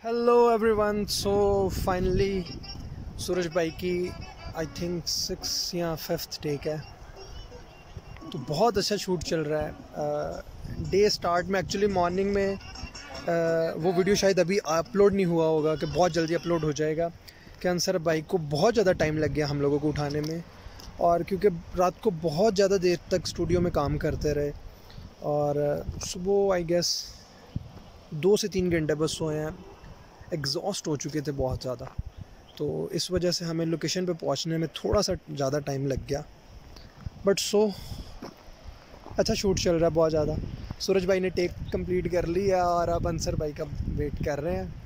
Hello everyone. So finally Suraj भाई की I think 6 या 5th टेक है, तो बहुत अच्छा शूट चल रहा है। डे स्टार्ट में एक्चुअली मॉर्निंग में वो वीडियो शायद अभी अपलोड नहीं हुआ होगा कि बहुत जल्दी अपलोड हो जाएगा कि अंसर भाई को बहुत ज़्यादा टाइम लग गया हम लोगों को उठाने में, और क्योंकि रात को बहुत ज़्यादा देर तक स्टूडियो में काम करते रहे और सुबह आई गेस 2 से 3 घंटे बस सोए हैं। एग्जॉस्ट हो चुके थे बहुत ज़्यादा, तो इस वजह से हमें लोकेशन पे पहुंचने में थोड़ा सा ज़्यादा टाइम लग गया। बट अच्छा शूट चल रहा है बहुत ज़्यादा। सूरज भाई ने टेक कंप्लीट कर लिया और अब अंसर भाई का वेट कर रहे हैं।